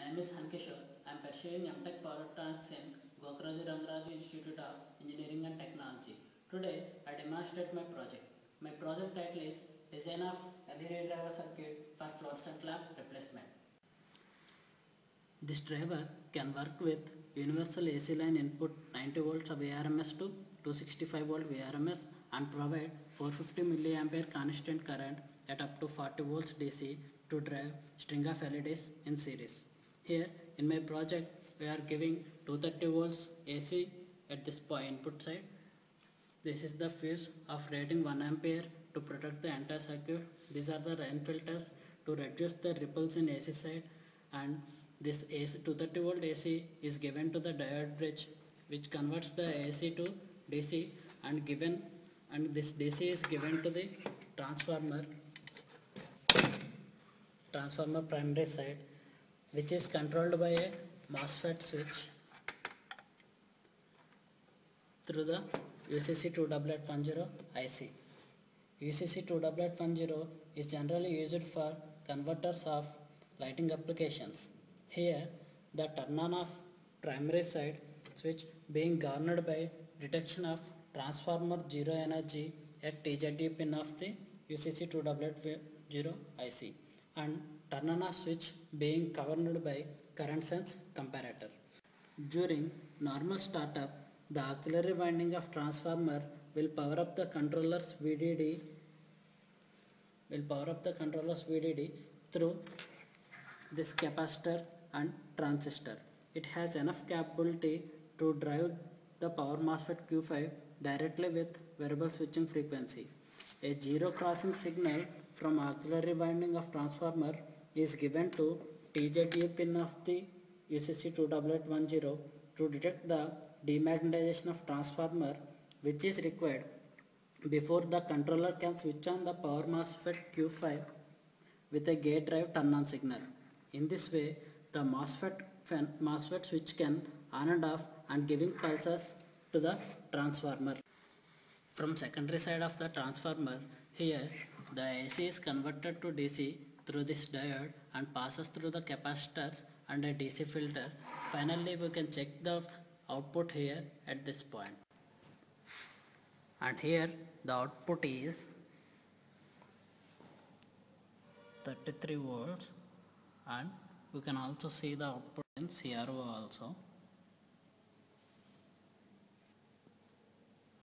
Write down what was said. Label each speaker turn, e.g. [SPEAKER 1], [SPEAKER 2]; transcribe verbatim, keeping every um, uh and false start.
[SPEAKER 1] name is Hankishore. I am pursuing M Tech Polytechnics in Gokraju Rangaraju Institute of Engineering and Technology. Today, I demonstrate my project. My project title is Design of L E D Driver Circuit for Fluorescent Lamp Replacement. This driver can work with universal A C line input ninety volts of V R M S to two hundred sixty-five volt V R M S and provide four hundred fifty milliampere constant current at up to forty volts D C to drive string of L E Ds in series. Here in my project we are giving two hundred thirty volts A C at this point input side. This is the fuse of rating one ampere to protect the entire circuit. These are the rain filters to reduce the ripples in A C side, and this A C two hundred thirty volt A C is given to the diode bridge which converts the A C to D C and given and this D C is given to the transformer transformer primary side, which is controlled by a MOSFET switch through the U C C two eight eight one zero I C. U C C two eight eight one zero is generally used for converters of lighting applications. Here the turn on of primary side switch being governed by detection of transformer zero energy at T Z D pin of the U C C two eight eight zero I C, and turn on of switch being governed by current sense comparator. During normal startup, the auxiliary winding of transformer will power up the controller's V D D will power up the controller's V D D through this capacitor and transistor. It has enough capability to drive the power MOSFET Q five directly with variable switching frequency. A zero crossing signal from auxiliary winding of transformer is given to T Z D pin of the U C C two eight eight one zero to detect the demagnetization of transformer, which is required before the controller can switch on the power MOSFET Q five with a gate drive turn on signal. In this way, the MOSFET, MOSFET switch can on and off and giving pulses to the transformer. From secondary side of the transformer, here the A C is converted to D C through this diode and passes through the capacitors and a D C filter. Finally, we can check the output here at this point. And here the output is thirty-three volts, and we can also see the output in C R O also.